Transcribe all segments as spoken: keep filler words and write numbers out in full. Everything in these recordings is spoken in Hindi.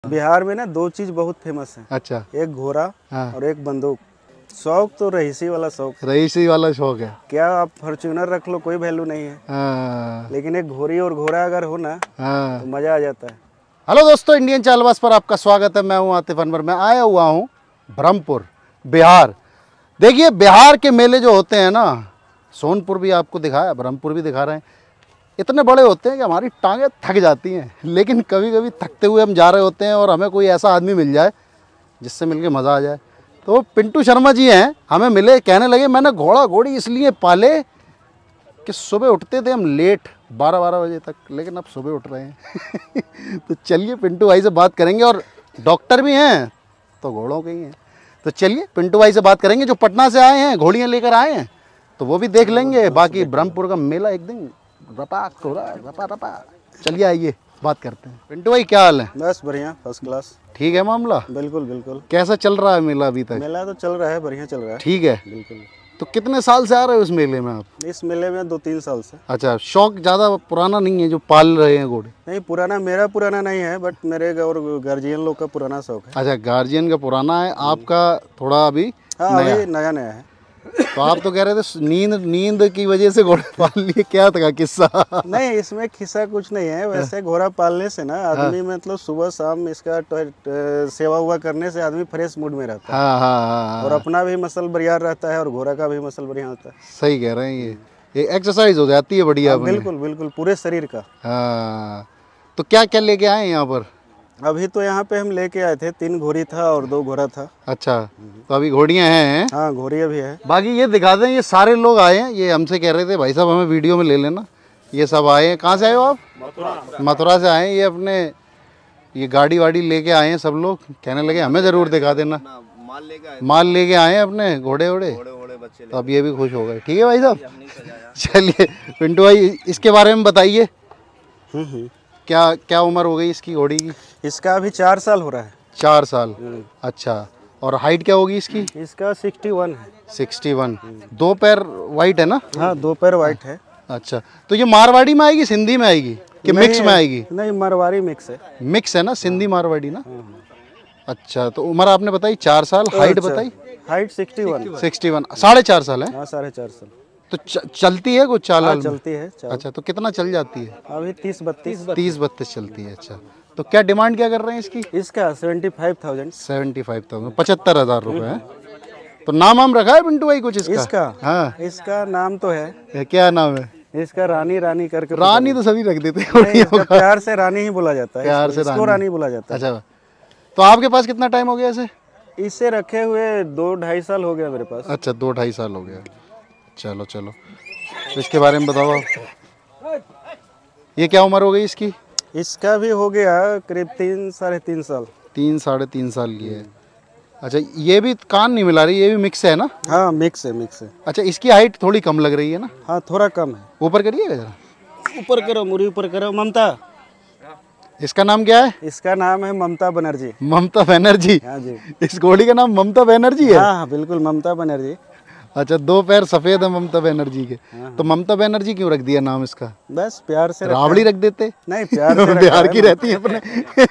बिहार में ना दो चीज बहुत फेमस है। अच्छा। एक घोड़ा हाँ। और एक बंदूक। शौक तो रईसी वाला शौक, रईसी वाला शौक है। क्या आप फॉर्च्यूनर रख लो कोई वैल्यू नहीं है। हाँ। लेकिन एक घोड़ी और घोड़ा अगर हो ना हाँ। तो मजा आ जाता है। हेलो दोस्तों, इंडियन चालबाज पर आपका स्वागत है। मैं हूं आतिफ अनवर। मैं आया हुआ हूं ब्रह्मपुर, बिहार। देखिए, बिहार के मेले जो होते हैं ना, सोनपुर भी आपको दिखाया, ब्रह्मपुर भी दिखा रहे हैं। इतने बड़े होते हैं कि हमारी टांगें थक जाती हैं, लेकिन कभी कभी थकते हुए हम जा रहे होते हैं और हमें कोई ऐसा आदमी मिल जाए जिससे मिलके मज़ा आ जाए। तो वो पिंटू शर्मा जी हैं, हमें मिले, कहने लगे मैंने घोड़ा घोड़ी इसलिए पाले कि सुबह उठते थे हम लेट, बारह बारह बजे तक, लेकिन अब सुबह उठ रहे हैं। तो चलिए पिंटू भाई से बात करेंगे, और डॉक्टर भी हैं तो घोड़ों के ही हैं। तो चलिए पिंटू भाई से बात करेंगे, जो पटना से आए हैं, घोड़ियाँ लेकर आए हैं, तो वो भी देख लेंगे। बाकी ब्रह्मपुर का मेला एक दिन रपा कोरा रपा रपा। चलिए आइए बात करते हैं। पिंटू भाई क्या हाल है? बस बढ़िया, फर्स्ट क्लास। ठीक है मामला? बिल्कुल बिल्कुल। कैसा चल रहा है मेला अभी तक? मेला तो चल रहा है, बढ़िया चल रहा है। ठीक है। बिल्कुल। तो कितने साल से आ रहे हो इस मेले में आप? इस मेले में दो तीन साल से। अच्छा, शौक ज़्यादा पुराना नहीं है जो पाल रहे हैं घोड़े? नहीं, पुराना मेरा पुराना नहीं है, बट मेरे और गार्जियन लोग का पुराना शौक है। अच्छा, गार्जियन का पुराना है, आपका थोड़ा अभी हाँ, अभी नया नया है। तो आप तो कह रहे थे नींद नींद की वजह से घोड़े पाल लिए, क्या था किस्सा? नहीं, इसमें किस्सा कुछ नहीं है। वैसे घोड़ा पालने से ना आदमी मतलब सुबह शाम इसका सेवा हुआ करने से आदमी फ्रेश मूड में रहता है। हाँ हाँ हाँ। और अपना भी मसल बढ़िया रहता है और घोड़ा का भी मसल बढ़िया होता है। सही कह रहे हैं, ये एक एक्सरसाइज हो जाती है बढ़िया। बिल्कुल बिल्कुल, पूरे शरीर का। हाँ। तो क्या क्या लेके आए यहाँ पर? अभी तो यहाँ पे हम लेके आए थे, तीन घोड़ी था और दो घोड़ा था। अच्छा, तो अभी घोड़ियाँ हैं? हाँ, घोड़ियाँ भी है। बाकी ये दिखा दें, ये सारे लोग आए हैं, ये हमसे कह रहे थे भाई साहब हमें वीडियो में ले लेना। ये सब आए हैं। कहाँ से आए हो आप? मथुरा। मथुरा से आए हैं। ये अपने ये गाड़ी वाड़ी लेके आए हैं सब लोग, कहने लगे हमें ज़रूर दिखा देना। माल लेके आए माल लेके आए हैं अपने, घोड़े वोड़े। तो अब ये भी खुश हो गए। ठीक है भाई साहब, चलिए पिंटू भाई इसके बारे में बताइए, क्या क्या उम्र हो गई इसकी घोड़ी की? इसका अभी चार साल हो रहा है। चार साल। अच्छा, और हाइट क्या होगी इसकी? इसका सिक्सटी वन है। Sixty one. दो पैर वाइट है ना? हाँ, दो पैर वाइट है। अच्छा, तो ये मारवाड़ी में आएगी, सिंधी में आएगी कि मिक्स में आएगी? नहीं, मारवाड़ी मिक्स है। मिक्स है ना, सिंधी मारवाड़ी ना। अच्छा, तो उम्र आपने बताई चार साल, हाइट बताई? Height sixty one. Sixty one, साढ़े चार साल है। हाँ, साढ़े चार साल। तो च, चलती है कुछ चाल? हाँ, चलती है चाल। अच्छा, तो कितना चल जाती है? अभी तीस बत्तीस तीस बत्तीस चलती है। अच्छा, तो क्या डिमांड क्या कर रहे हैं इसकी? इसका seventy five thousand. Seventy five thousand, पचहत्तर हजार रुपये है। तो नाम हम रखा है पिंटू भाई कुछ इसका? इसका हाँ, इसका नाम तो है। क्या नाम है इसका? रानी रानी करके। रानी तो सभी रख देते हैं। प्यार से रानी ही बोला जाता है। प्यार से इसको रानी बोला जाता है। अच्छा, तो आपके पास कितना टाइम हो गया इसे? इसे रखे हुए दो ढाई साल हो गया मेरे पास। अच्छा, दो ढाई साल हो गया। चलो चलो, तो इसके बारे में बताओ आप। ये क्या उम्र हो गई इसकी? इसका भी हो गया करीब तीन साढ़े तीन साल। तीन साढ़े तीन साल की है। अच्छा, ये भी कान नहीं मिला रही, ये भी मिक्स है ना? हाँ, मिक्स है, मिक्स है। अच्छा, इसकी हाइट थोड़ी कम लग रही है ना? हाँ, थोड़ा कम है। ऊपर करिएगा जरा, ऊपर करो, मुरी ऊपर करो। ममता। इसका नाम क्या है? इसका नाम है ममता बनर्जी। ममता बनर्जी? हाँ जी। इस घोड़ी का नाम ममता बनर्जी है? हाँ हाँ, बिल्कुल ममता बनर्जी। अच्छा, दो पैर सफेद है ममता बनर्जी के। तो ममता बनर्जी क्यों रख दिया नाम इसका? बस प्यार से। रावड़ी रख देते? नहीं, प्यार से। बिहार की रहती है अपने।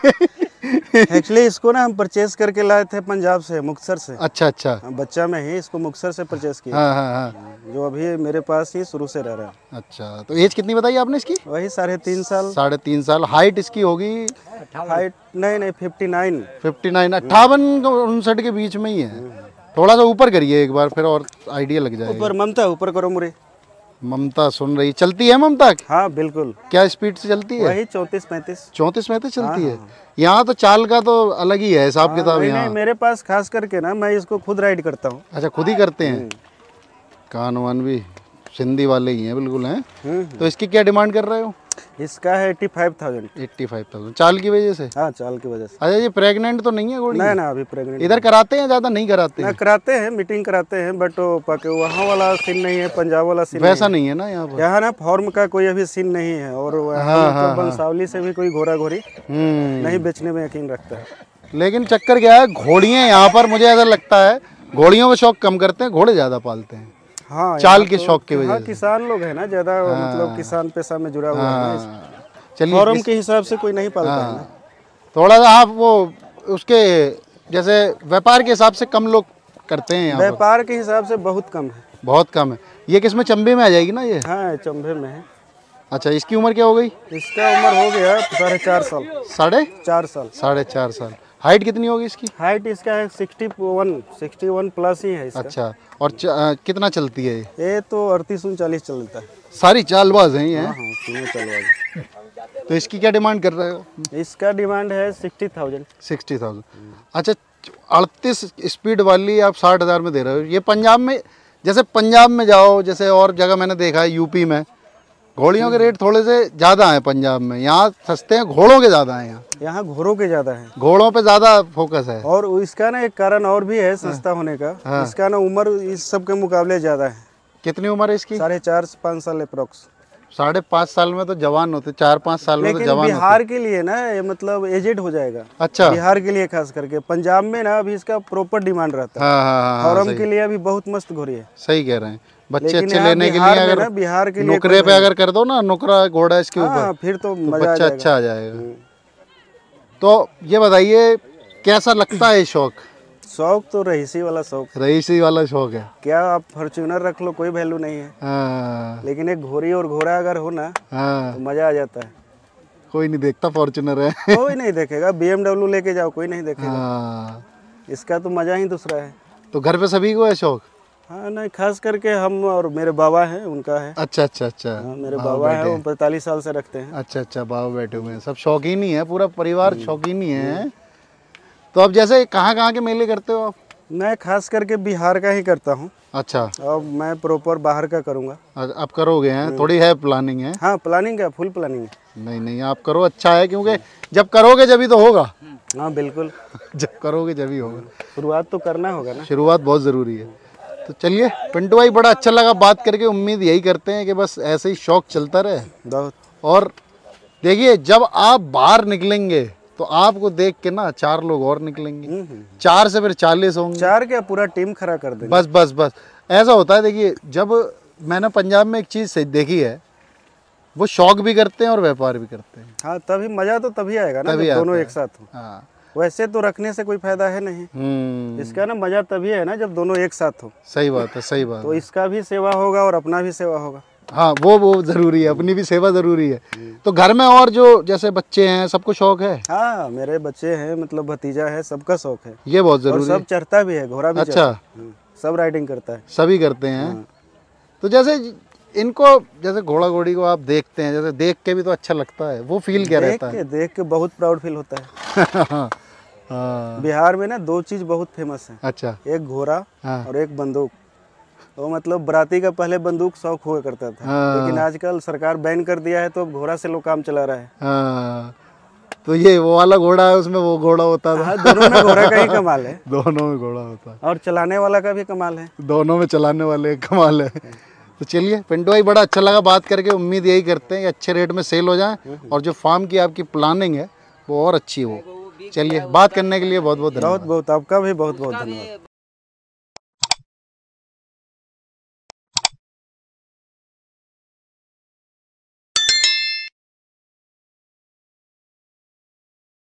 एक्चुअली इसको ना हम परचेज करके लाए थे पंजाब से, मुक्तसर से। अच्छा अच्छा। बच्चा में ही इसको मुक्तसर से परचेज किया। हाँ हाँ हाँ। जो अभी मेरे पास ही शुरू से रह रहा है। अच्छा, तो एज कितनी बताई आपने इसकी? वही साढ़े तीन साल। साढ़े तीन साल। हाइट इसकी होगी? हाइट नहीं नहीं, फिफ्टी नाइन। फिफ्टी नाइन, अट्ठावन उनसठ के बीच में ही है। थोड़ा सा ऊपर करिए एक बार, फिर और आइडिया लग जाएगा। ऊपर ममता, ऊपर करो मुरे। ममता सुन रही, चलती है ममता? हाँ बिल्कुल। क्या स्पीड से चलती है? वही चौंतीस पैंतीस। चौंतीस पैंतीस चलती है। यहाँ तो चाल का तो अलग ही है हिसाब किताब। नहीं, मेरे पास खास करके ना मैं इसको खुद राइड करता हूँ। अच्छा, खुद ही करते हैं? कान वान भी सिंधी वाले ही हैं बिल्कुल हैं। तो इसकी क्या डिमांड कर रहे हो? इसका है eighty five thousand. Eighty five thousand चाल की वजह से? हाँ, चाल की वजह से। अच्छा, ये प्रेग्नेंट तो नहीं है घोड़ी? नहीं ना, अभी प्रेग्नेंट। इधर कराते हैं ज़्यादा? नहीं कराते ना, कराते हैं, मीटिंग कराते हैं, बट वहाँ वाला सीन नहीं है, पंजाब वाला सीन वैसा नहीं है ना यहाँ पर। यहाँ ना फॉर्म का कोई अभी सीन नहीं है। और बंसावली से भी कोई घोड़ा घोड़ी नहीं बेचने में यकीन रखता है। लेकिन चक्कर क्या है, घोड़ियाँ यहाँ पर मुझे ऐसा लगता है घोड़ियों का शौक कम करते हैं, घोड़े ज़्यादा पालते हैं। हाँ, चाल के शौक की वजह हाँ, से। किसान लोग है ना ज्यादा, मतलब किसान पेशा में जुड़ा हुआ है ना। चलिए, फॉर्म के हिसाब से कोई नहीं पालता है ना। थोड़ा सा आप वो उसके जैसे व्यापार के हिसाब से कम लोग करते हैं यहाँ पर। व्यापार के हिसाब से बहुत कम है। बहुत कम है। ये किस में, चंबे में आ जाएगी ना ये? हाँ चंबे में है। अच्छा, इसकी उम्र क्या हो गई? इसका उम्र हो गया साढ़े चार साल। साढ़े चार साल साढ़े चार साल। हाइट कितनी होगी इसकी? हाइट इसका है sixty one sixty one plus ही है इसका। अच्छा, और च, आ, कितना चलती है ये? ये तो अड़तीस उनचालीस चलता है। सारी चालबाज हैं ये हाँ हैं? हाँ तीनों चलवा। तो इसकी क्या डिमांड कर रहे हो? इसका डिमांड है सिक्सटी थाउजेंड। Sixty thousand. अच्छा, अड़तीस स्पीड वाली आप साठ हज़ार में दे रहे हो। ये पंजाब में, जैसे पंजाब में जाओ, जैसे और जगह मैंने देखा है यूपी में, घोड़ियों के रेट थोड़े से ज़्यादा हैं पंजाब में। यहाँ सस्ते हैं, घोड़ों के ज़्यादा हैं। यहाँ यहाँ घोड़ों के ज्यादा है, घोड़ों पे ज़्यादा फोकस है। और इसका ना एक कारण और भी है सस्ता होने का। हाँ। इसका ना उम्र इस सब के मुकाबले ज्यादा है। कितनी उम्र है इसकी? साढ़े चार से पाँच साल अप्रोक्स। साढ़े पाँच साल में तो जवान होते, चार पाँच साल में तो लेकिन जवान बिहार के लिए ना ये मतलब एजेड हो जाएगा। होते। अच्छा, बिहार के लिए खास करके। पंजाब में ना अभी इसका प्रॉपर डिमांड रहता है। हाँ हाँ हाँ, औरम के लिए अभी बहुत मस्त घोड़ी है। सही कह रहे हैं। बच्चे लेकिन अच्छे यहाँ लेने के बिहार लिए में अगर ना बिहार के लिए नुकरे पे अगर कर दो ना, नुकरा घोड़ा इसके ऊपर, हाँ फिर तो तो मजा आ बच्चा जाएगा। अच्छा आ जाएगा। तो ये बताइए कैसा लगता है शौक? शौक तो रईसी वाला शौक। रईसी वाला शौक है। क्या आप फॉर्च्यूनर रख लो कोई वैल्यू नहीं है, हाँ लेकिन एक घोड़ी और घोड़ा अगर हो ना हाँ, तो मजा आ जाता है। कोई नहीं देखता फॉर्च्यूनर है। कोई नहीं देखेगा, बीएमडब्ल्यू लेके जाओ कोई नहीं देखेगा। हाँ, इसका तो मजा ही दूसरा है। तो घर पे सभी को है शौक? हाँ नहीं, खास करके हम और मेरे बाबा हैं उनका है। अच्छा अच्छा अच्छा। हाँ, मेरे बाबा है, वो पैंतालीस साल से रखते हैं। अच्छा अच्छा, बाबा बैठे हुए हैं, सब शौकीन ही है, पूरा परिवार शौकीन ही है। तो अब जैसे कहाँ कहाँ के मेले करते हो आप? मैं खास करके बिहार का ही करता हूँ। अच्छा, अब मैं प्रॉपर बाहर का करूँगा। अब करोगे हैं? थोड़ी है प्लानिंग है? हाँ प्लानिंग है, फुल प्लानिंग है। नहीं नहीं, आप करो, अच्छा है, क्योंकि जब करोगे जब ही तो होगा। हाँ बिल्कुल, जब करोगे जब ही होगा। शुरुआत तो करना होगा ना। शुरुआत बहुत ज़रूरी है। तो चलिए पिंटू भाई, बड़ा अच्छा लगा बात करके। उम्मीद यही करते हैं कि बस ऐसे ही शौक चलता रहे। बहुत। और देखिए, जब आप बाहर निकलेंगे तो आपको देख के ना चार लोग और निकलेंगे, चार से फिर चालीस होंगे। चार क्या, पूरा टीम खड़ा कर देंगे। बस बस बस ऐसा होता है। देखिए, जब मैंने पंजाब में एक चीज़ से देखी है, वो शौक भी करते हैं और व्यापार भी करते हैं। हाँ तभी मजा तो तभी आएगा ना, तभी जब आता दोनों है। एक साथ हो। हाँ, वैसे तो रखने से कोई फायदा है नहीं। हम्म, इसका ना मजा तभी है ना जब दोनों एक साथ हो। सही बात है, सही बात तो है। इसका भी सेवा होगा और अपना भी सेवा होगा। हाँ, वो वो ज़रूरी है, अपनी भी सेवा ज़रूरी है। तो घर में और जो जैसे बच्चे हैं, सबको शौक है? हाँ मेरे बच्चे हैं, मतलब भतीजा है, सबका शौक है। ये बहुत और ज़रूरी है। सब चढ़ता भी है, घोड़ा भी अच्छा। चढ़ता है। हम्म, सब राइडिंग करता है। सभी करते हैं। तो जैसे इनको, जैसे घोड़ा घोड़ी को आप देखते हैं, जैसे देख के भी तो अच्छा लगता है, वो फील क्या देख रहता के देख के बहुत प्राउड फील होता है। है? हाँ, बिहार में ना दो चीज बहुत फेमस है, अच्छा, एक घोड़ा हाँ और एक बंदूक। तो मतलब बराती का पहले बंदूक शौक हुआ करता था, हाँ। लेकिन आजकल सरकार बैन कर दिया है, तो अब घोड़ा से लोग काम चला रहा है। हाँ। तो ये वो वाला घोड़ा है, उसमें वो घोड़ा होता था। हाँ दोनों में घोड़ा का ही कमाल है, दोनों में घोड़ा होता है, और चलाने वाला का भी कमाल है। दोनों में चलाने वाले एक कमाल है। तो चलिए पिंटू भाई, बड़ा अच्छा लगा बात करके। उम्मीद यही करते हैं कि अच्छे रेट में सेल हो जाए और जो फार्म की आपकी प्लानिंग है वो और अच्छी हो। चलिए, बात करने के लिए बहुत बहुत धन्यवाद। बहुत बहुत आपका भी बहुत बहुत धन्यवाद।